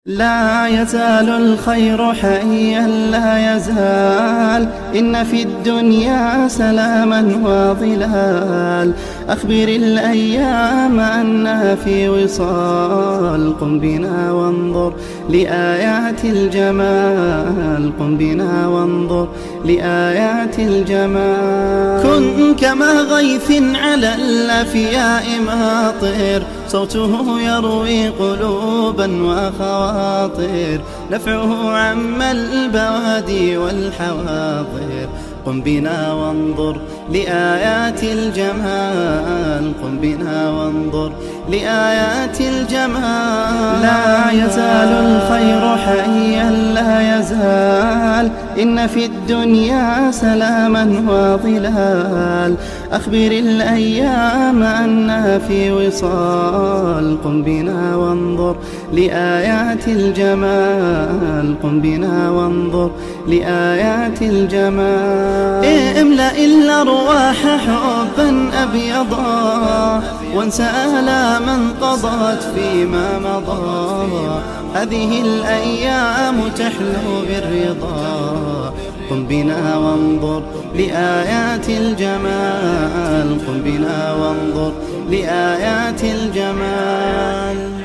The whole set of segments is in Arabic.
لا يزال الخير حيا لا يزال، إن في الدنيا سلاما وظلال. أخبر الأيام أنها في وصال، قم بنا وانظر لآيات الجمال، قم بنا وانظر لآيات الجمال. كن كما غيث على الأفياء ماطر، صوته يروي قلوبا وخواطر، نفعه عم البوادي والحواضر. قم بنا وانظر لآيات الجمال، قم بنا وانظر لآيات الجمال. لا يزال الخير حيا لا يزال، إن في الدنيا سلاما وظلال. أخبر الأيام أنها في وصال، قم بنا وانظر لآيات الجمال، قم بنا وانظر لآيات الجمال. املأ الأرواح حبا أبيضا، وانسى آلاما قضت فيما مضى. هذه الأيام تحلو بالرضا، قم بنا وانظر لآيات الجمال، قم بنا وانظر لآيات الجمال.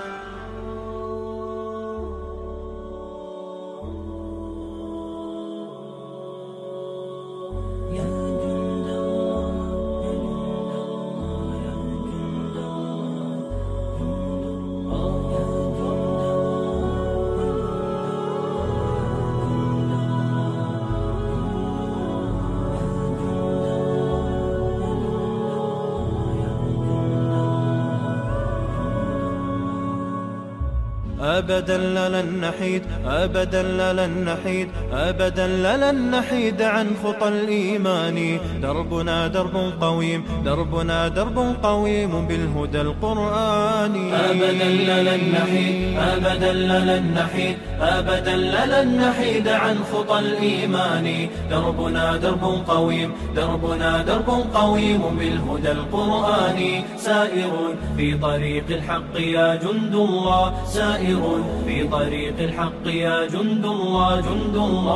أبدا لن نحيد، أبدا لن نحيد، أبدا لن نحيد عن خطى الإيمان. دربنا درب قويم، دربنا درب قويم بالهدى القرآني. أبدا لن نحيد، أبدا لن نحيد، أبدا لن نحيد عن خطى الإيمان. دربنا درب قويم، دربنا درب قويم بالهدى القرآني. سائر في طريق الحق يا جند الله، سائر في طريق الحق يا جند الله، جند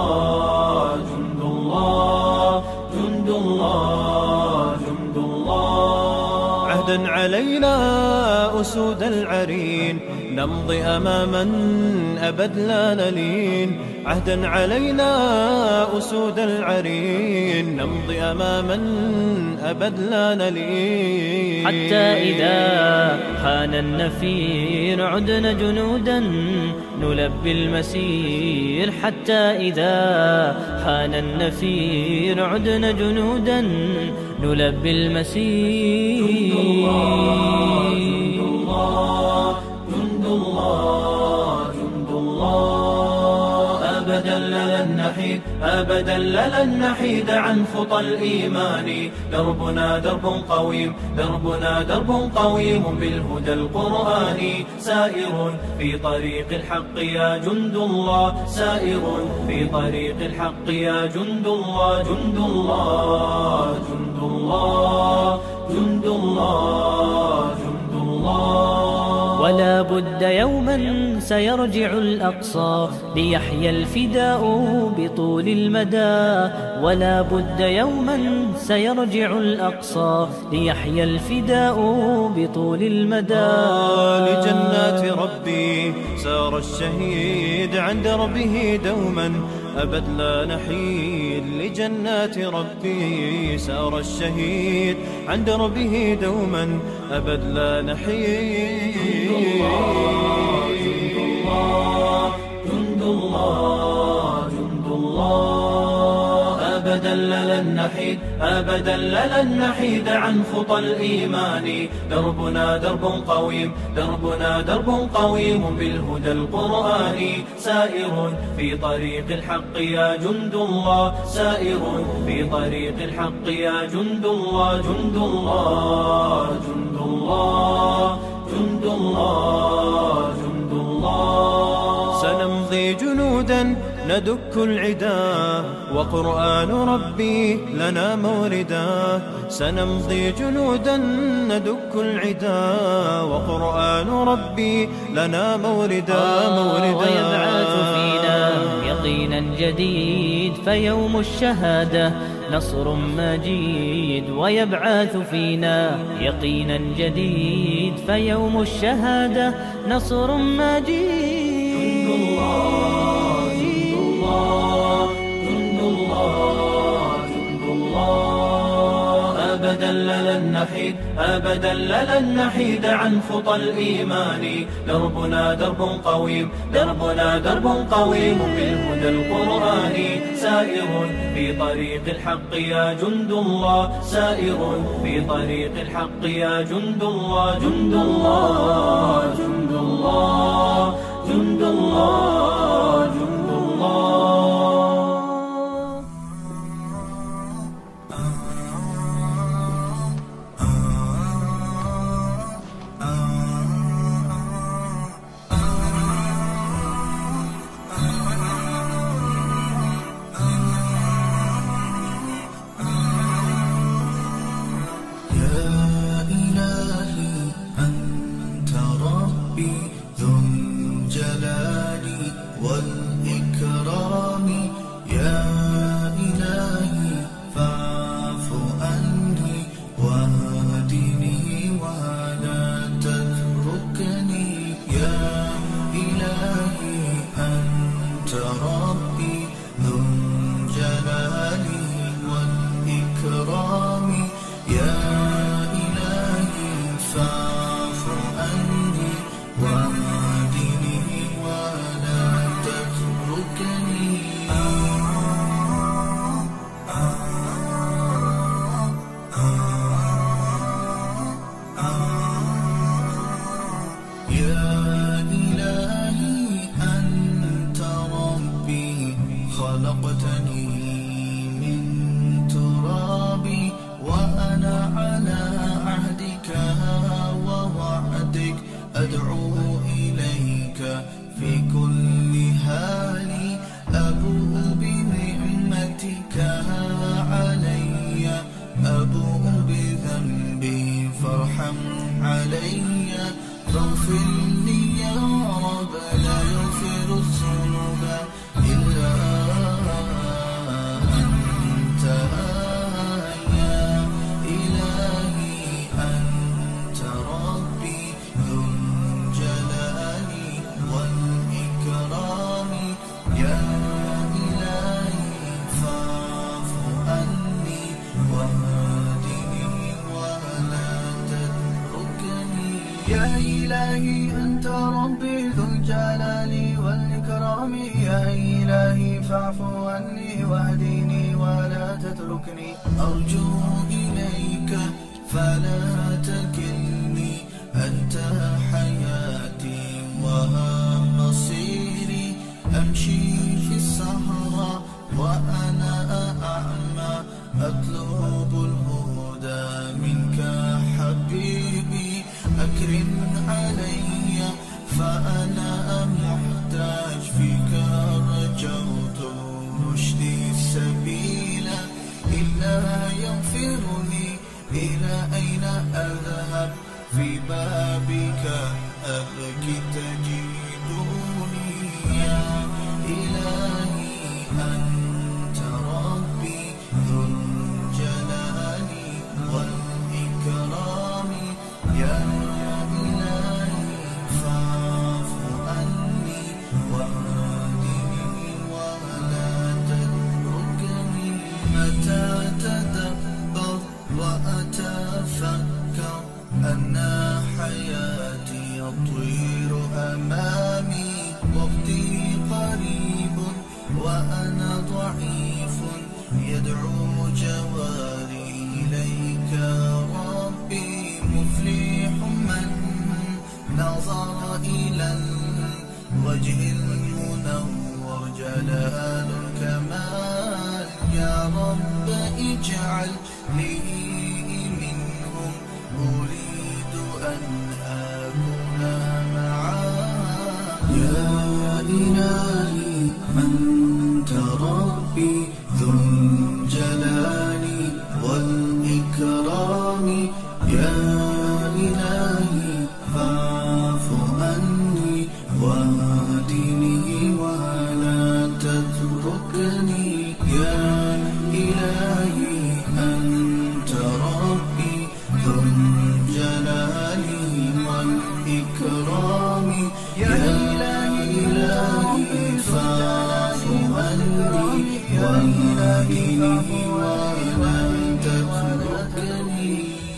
الله، جند الله، جند الله، جند الله. عهدا علينا أسود العرين، نمضي أماما أبد لا نلين. عهدا علينا أسود العرين، نمضي أماما أبد لا نلين. حتى إذا حان النفير عدنا جنودا نلبي المسير. حتى إذا حان النفير عدنا جنودا نلبي المسير. جند الله، جند الله، جند الله، جند الله. أبدا لن نحيد، أبدا لن نحيد عن خطى الإيمان. دربنا درب قويم، دربنا درب قويم بالهدى القرآني. سائر في طريق الحق يا جند الله، سائر في طريق الحق يا جند الله، جند الله، جند الله، جند الله، جند الله. ولا بد يوما سيرجع الأقصى ليحيى الفداء بطول المدى. ولا بد يوما سيرجع الأقصى ليحيى الفداء بطول المدى. لجنات ربي سار الشهيد عن دربه دوما أبد لا نحيد. لجنات ربي سار الشهيد عن دربه دوما أبد لا نحيد. جند الله، جند الله، جند الله. أبدا لن نحيد، أبدا لن نحيد عن خطى الإيمان. دربنا درب قويم، دربنا درب قويم بالهدى القرآني. سائر في طريق الحق يا جند الله، سائر في طريق الحق يا جند الله، جند الله، جند الله، جند الله، جند الله. سنمضي جنودا ندك العدا، وقرآن ربي لنا موردا. سنمضي جنودا ندك العدا، وقرآن ربي لنا موردا. ويبعث فينا يقينا جديد فيوم الشهادة نصر مجيد. ويبعث فينا يقينا جديد فيوم الشهادة نصر مجيد. جند الله جند الله جند الله جند الله، أبدا لن نحيد أبدا لن نحيد عن خطى الإيمان. دربنا درب قويم دربنا درب قويم بالهدى القرآني. سائر في طريق الحق يا جند الله، سائر في طريق الحق يا جند الله. جند الله جند الله جند الله جند الله. والإكرام يا إلهي فاعف عني واهدني ولا تتركني. يا إلهي أنت ربي ذو الجلال والإكرام. يا إلهي فاعف عني واهدني ولا تتركني. يا إلهي أنت ربي خلقتني من تراب، وأنا على عهدك ووعدك أدعو إليك في كل حال. أبوء بنعمتك علي، أبوء بذنبي فارحم علي. فاغفر لي يا رب لا يغفر الذنوب إلا أنت. يا إلهي أنت ربي ذو الجلال والإكرام. يا إلهي فاعف عني واهدني ولا تتركني. يا إلهي أنت ربي ذو الجلال والإكرام. يا إلهي فاعف عني واهدني ولا تتركني. أرجو إليك فلا تكلني، أنت حياتي وها مصيري. أمشي في الصحراء وأنا أعمى أطلب الهدى منك حبيبي. أكرم علي فأنا محتاج، فيك رجوت رشدي السبيل. إلا يغفرني إلى أين أذهب، في بابك أبكي تجدني. يا إلهي أنت ربي ذو الجلال والإكرام. يا إلهي فاعف عني واهدني ولا تتركني. متى تدبر وأتفكر أن حياتي يطير أمامي، وقتي قريب وأنا ضعيف يدعو جواري إليك ربي. مفلح من نظر إلى الوجه المنور جلال الكمال. يا رب اجعل لي منهم، أريد أن أكون معاه. يا إلهي فاعف عني وإلهي ولا تتركني.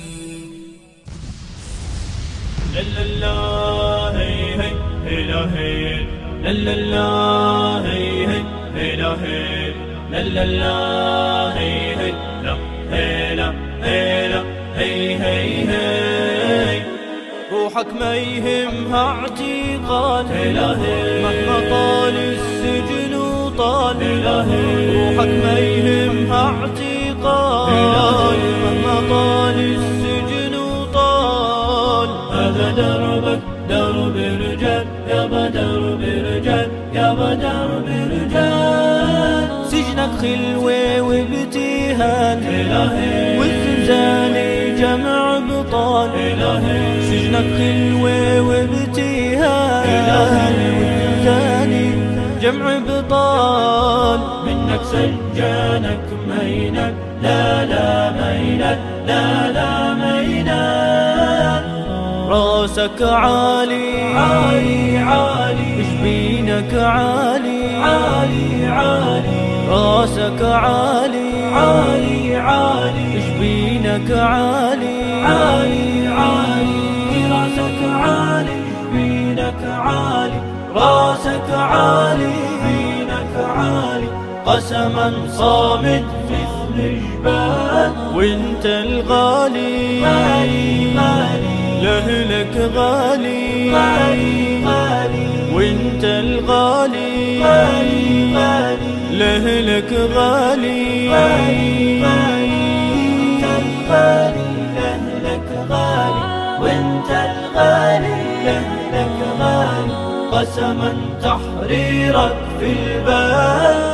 لا لا هي هي لا هي لا لا هي هي لا هي لا لا هي هي لا هي لا هي هي هي. روحك ما يهمها اعتقال مهما طال السجن وطال. روحك ما يهمها اعتقال مهما طال السجن وطال. هذا دربك درب رجال يابا درب رجال يابا درب رجال. سجنك خلوة وابتهال والزنزان جمع بطال. سجنك خلوة وابتهال والزنزان جمع بطال. منك سجانك مينك لا لا مينك لا لا مينك. راسك عالي عالي عالي جبينك عالي عالي عالي. راسك عالي عالي عالي جبينك عالي عالي عالي. راسك عالي جبينك عالي. راسك عالي جبينك عالي. قسما صامت مثل جبال وانت الغالي غالي غالي. لأهلك غالي غالي غالي وانت الغالي غالي غالي. لأهلك غالي غالي غالي وانت الغالي. لأهلك غالي وانت الغالي. لأهلك غالي. قسما تحريرك في البال.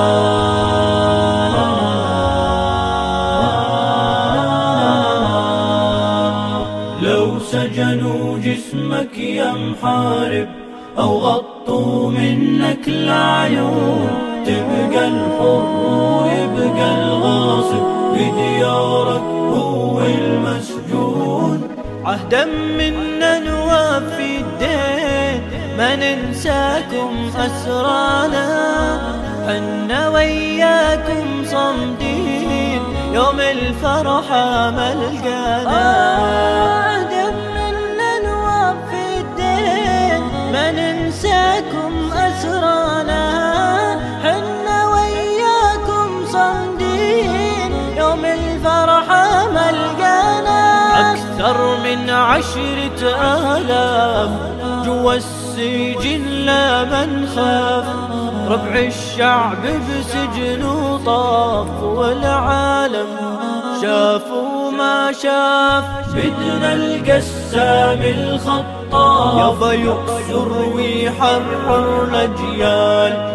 لو سجنوا جسمك يا محارب أو غطوا منك العيون. تبقى الحر ويبقى الغاصب بديارك هو المسجون. عهدا منا نوفي الدين ما ننساكم أسرانا. حنا وياكم صمدين يوم الفرحة ملقانا. عهدا منا نوفي الدين ما ننساكم أسرانا. حنا وياكم صمدين يوم الفرحة ملقانا. أكثر من 10,000 جوا السجن لا من خاف. ربع الشعب بسجن وطاف والعالم شاف وما شاف. بدنا القسام الخطاف يابا يقصر ويحرر الأجيال.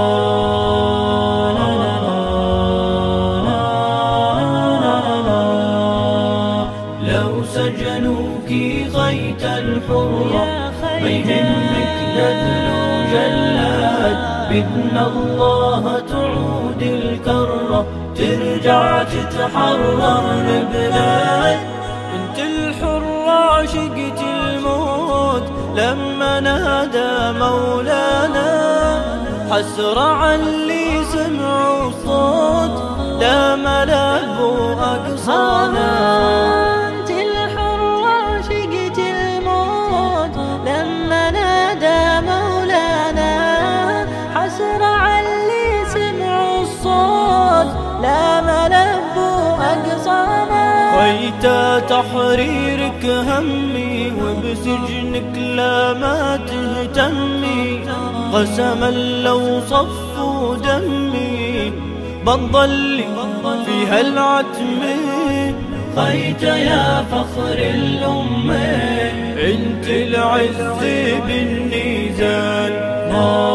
لو سجنوكي غيت الحرة ما يهمك ندل وجلاد. بدنا الله تعود الكرة ترجع تتحرر البلاد. انت الحرة عشقت الموت لما نادى مولانا. حسرة عاللي سمعوا الصوت لا ملابوا أقصانا. انت الحرة عشقت الموت لما نادى مولانا. حسرة عاللي سمعوا الصوت لا ملبوا أقصانا. ويتا تحريرك همي وبسجنك لا ما تهتمي. قسما لو صفوا دمي بنضل في هالعتمة. خيت يا فخر الأمة انت العز بالنيزان.